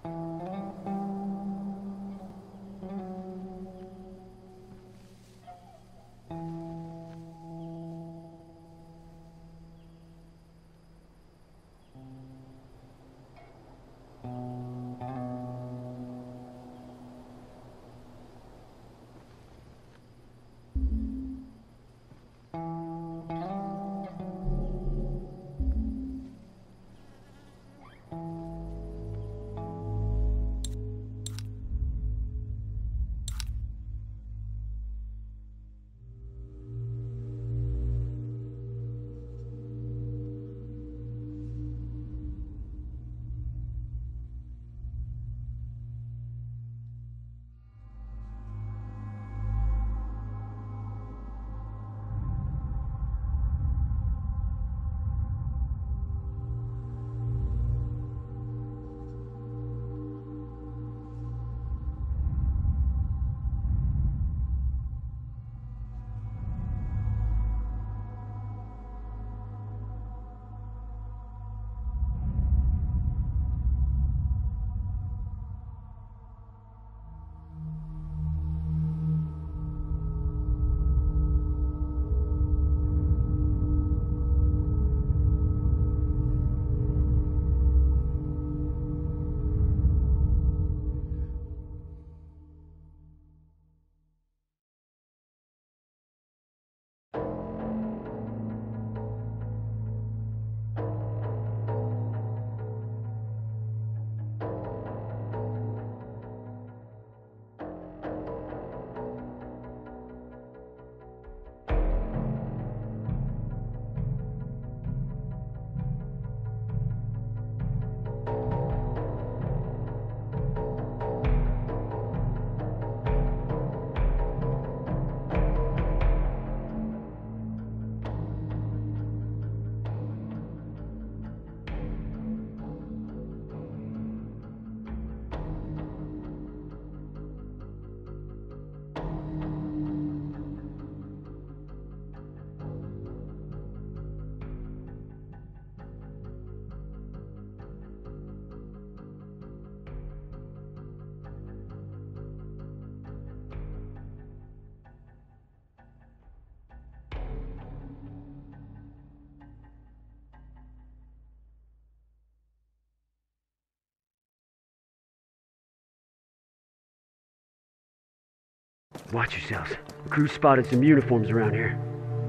Watch yourselves. The crew spotted some uniforms around here.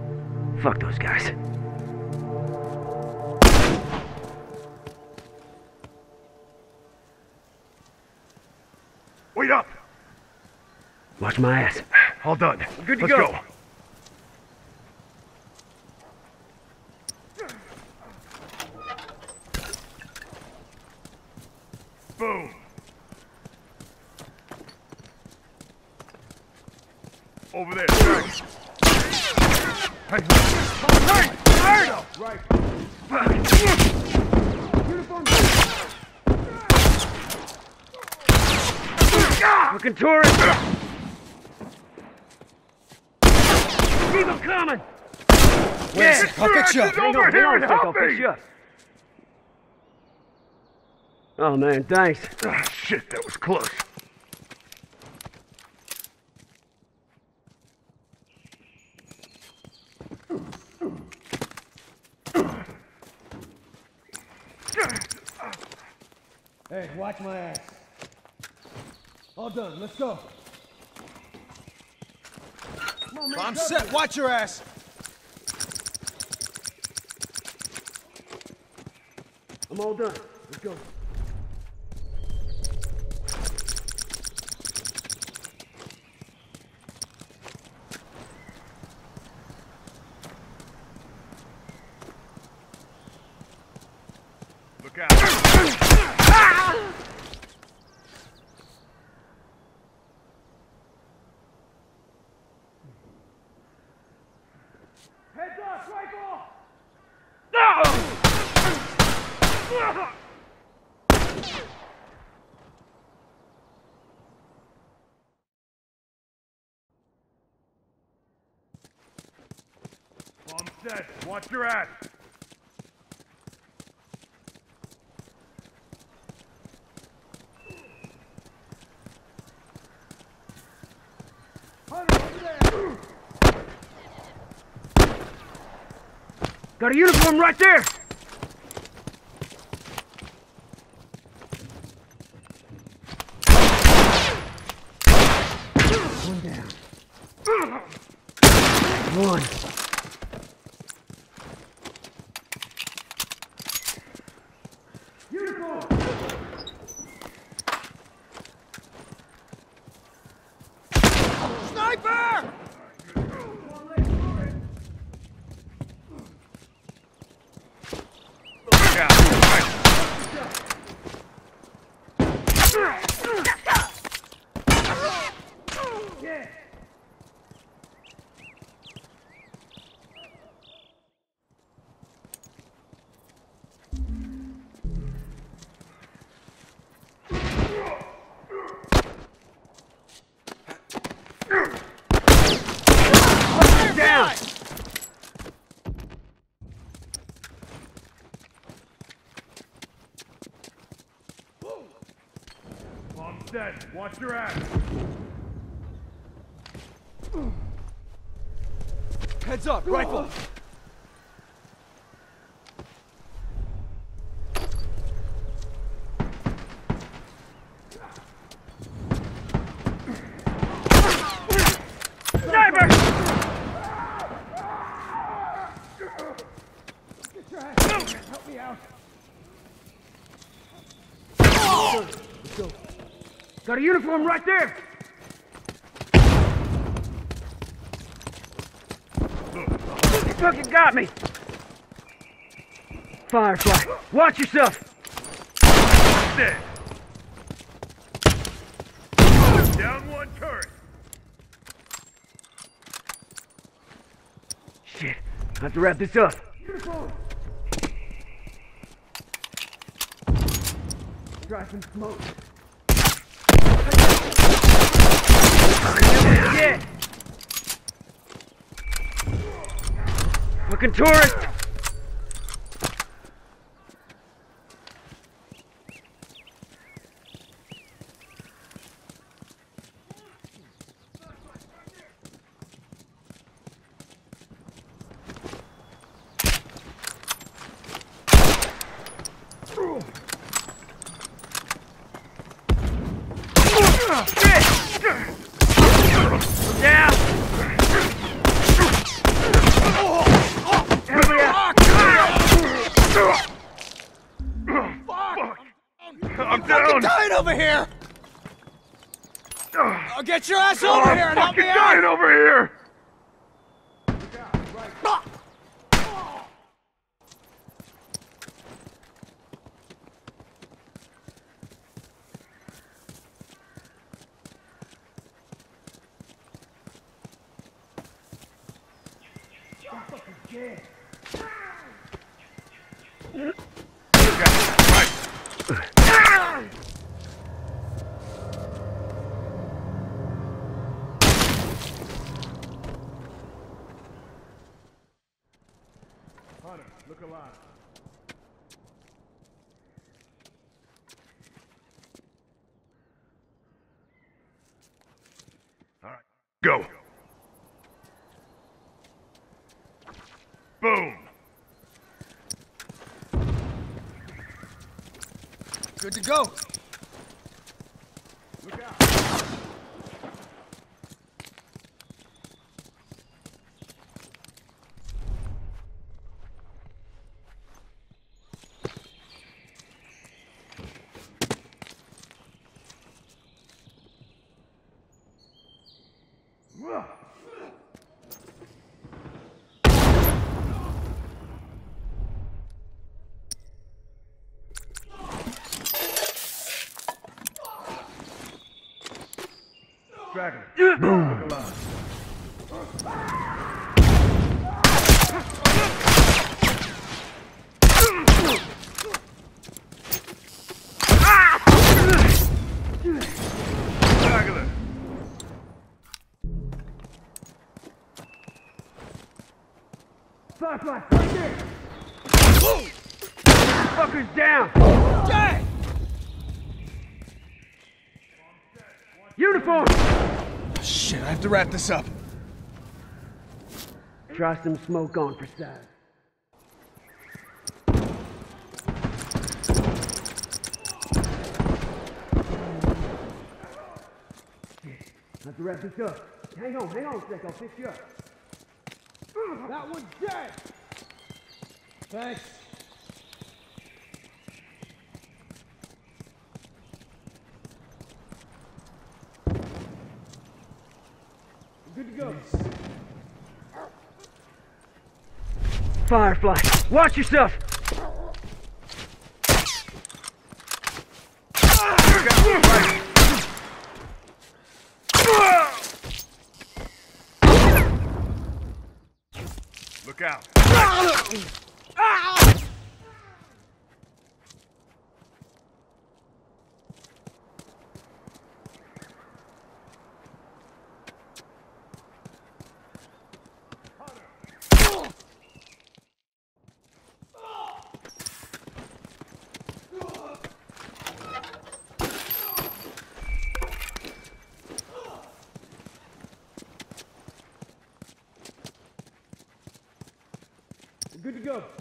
Fuck those guys. Wait up! Watch my ass. All done. Good to Let's go. go. Boom. Over there. Right. Hey. Hey. Right. Right. Uniform. Looking tourist. Keep them coming. Yes, I'll fix you up. He's over here and help I'll fix me. you up. Oh man, thanks. Ah, shit, that was close. Hey, watch my ass. All done, let's go. I'm set, watch your ass. I'm all done. Let's go. Look out. Heads up, rifle! Bomb set. Watch your ass. Got a uniform right there! One down. One. Uniform! Sniper! Yeah. Down! Bomb's dead. Watch your ass. Heads up, rifle! Sniper! Get your ass down here. Help me out. Let's go. Got a uniform right there! You fucking got me! Firefly, watch yourself! Dead. Down one turret. Shit, I have to wrap this up. Uniform! Try some smoke. Yeah! Fucking tourist! Shit! Down! Help me out! I'm down. Dying over here! I'll get your ass over here I'm and help fucking me dying out! over here. Hunter, look alive. All right, go. Boom. Good to go. Look out. Dragon. Boom. Look alive. Straggler. Firefly, right there! Fucker's down! Jay! Uniform! Shit, I have to wrap this up. try some smoke on for size. Have to wrap this up. Hang on a sec, I'll fix you up. That one's dead! Thanks. Good to go. Firefly, watch yourself! Look out. Good to go.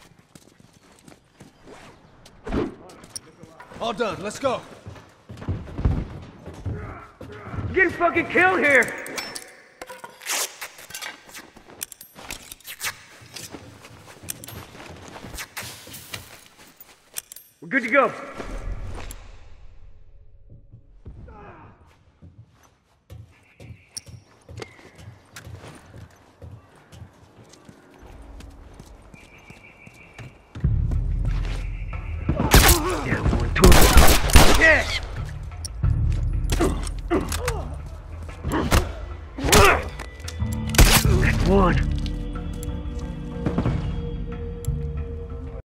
All done. Let's go. Getting fucking killed here! We're good to go. Down one towards. Yeah! That's one.